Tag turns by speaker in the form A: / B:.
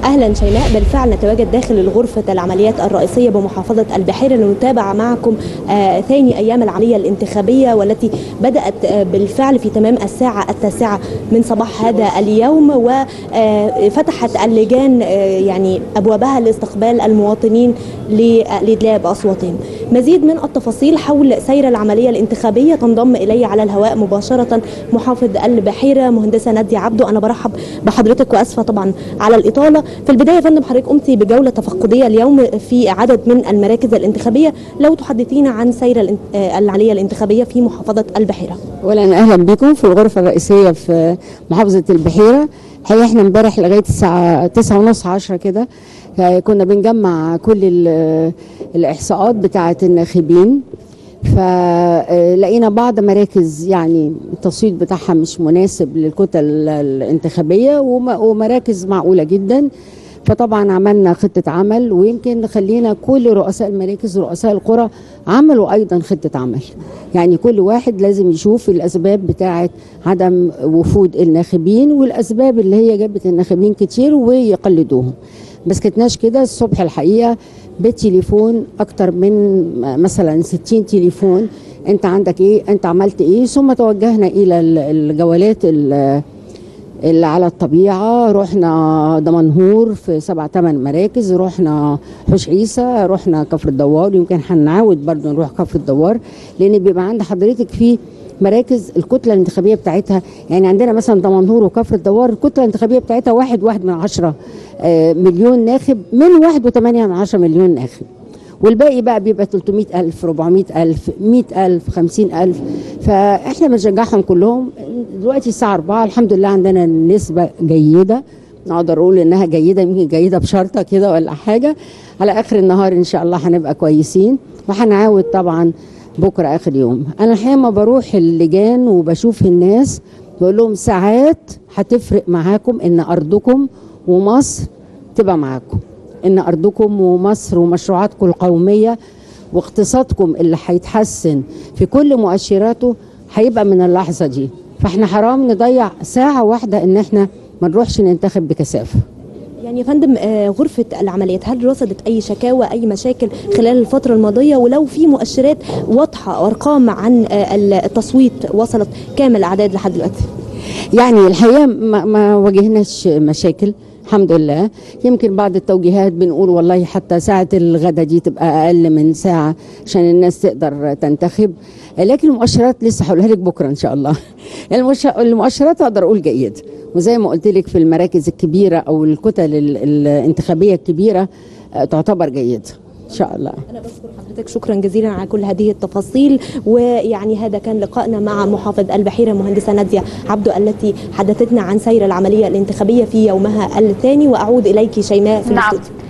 A: أهلا شيماء، بالفعل نتواجد داخل غرفة العمليات الرئيسية بمحافظة البحيرة لنتابع معكم ثاني أيام العملية الانتخابية، والتي بدأت بالفعل في تمام الساعة 9 من صباح هذا اليوم، وفتحت اللجان يعني أبوابها لاستقبال المواطنين لإدلاء بأصواتهم. مزيد من التفاصيل حول سير العملية الانتخابية تنضم إلي على الهواء مباشرة محافظ البحيرة مهندسة نادية عبده. أنا برحب بحضرتك وأسفة طبعا على الإطالة. في البداية يا فندم، حضرتك قمتي بجولة تفقدية اليوم في عدد من المراكز الانتخابية، لو تحدثينا عن سير العملية الانتخابية في محافظة البحيرة.
B: أولا أهلا بكم في الغرفة الرئيسية في محافظة البحيرة. الحقيقة احنا امبارح لغاية الساعة 9:30 10 كده كنا بنجمع كل الإحصاءات بتاعة الناخبين، فلقينا بعض مراكز يعني التصويت بتاعها مش مناسب للكتل الانتخابية، ومراكز معقولة جدا. فطبعا عملنا خطة عمل، ويمكن خلينا كل رؤساء المراكز ورؤساء القرى عملوا أيضا خطة عمل. يعني كل واحد لازم يشوف الأسباب بتاعة عدم وفود الناخبين والأسباب اللي هي جابت الناخبين كتير ويقلدوهم. بس كتناش كده الصبح الحقيقة بالتليفون أكتر من مثلا 60 تليفون، أنت عندك إيه، أنت عملت إيه. ثم توجهنا إلى الجولات اللي على الطبيعة. رحنا دمنهور في 7-8 مراكز، رحنا حوش عيسى، رحنا كفر الدوار، يمكن هنعاود برضو نروح كفر الدوار، لأن بيبقى عند حضرتك في مراكز الكتلة الانتخابية بتاعتها، يعني عندنا مثلا دمنهور وكفر الدوار الكتلة الانتخابية بتاعتها 1.1 مليون ناخب من 1.8 مليون ناخب، والباقي بقى بيبقى 300,000 400,000 100,000 50,000. فاحنا بنشجعهم كلهم. دلوقتي الساعة 4 الحمد لله عندنا نسبة جيدة، نقدر اقول انها جيدة، يمكن جيدة بشرطة كده ولا حاجة. على اخر النهار ان شاء الله هنبقى كويسين، وهنعاود طبعا بكرة اخر يوم. انا الحقيقة ما بروح اللجان وبشوف الناس بقول لهم ساعات هتفرق معاكم ان ارضكم ومصر تبقى معاكم، ان ارضكم ومصر ومشروعاتكم القوميه واقتصادكم اللي هيتحسن في كل مؤشراته هيبقى من اللحظه دي. فاحنا حرام نضيع ساعه واحده ان احنا ما نروحش ننتخب بكثافه.
A: يعني يا فندم، غرفة العمليات هل رصدت أي شكاوى أي مشاكل خلال الفترة الماضية؟ ولو في مؤشرات واضحة وأرقام عن التصويت وصلت كام الأعداد لحد دلوقتي؟
B: يعني الحقيقة ما واجهناش مشاكل الحمد لله. يمكن بعض التوجيهات بنقول والله حتى ساعة الغدا دي تبقى أقل من ساعة عشان الناس تقدر تنتخب، لكن المؤشرات لسه هقولها لك بكرة إن شاء الله. المؤشرات أقدر أقول جيد، وزي ما قلت لك في المراكز الكبيرة أو الكتل الانتخابية الكبيرة تعتبر جيدة إن شاء الله.
A: أنا بشكر حضرتك شكرا جزيلا على كل هذه التفاصيل، ويعني هذا كان لقائنا مع محافظ البحيرة مهندسة نادية عبده التي حدثتنا عن سير العملية الانتخابية في يومها الثاني. وأعود إليك شيماء في الاستوديو.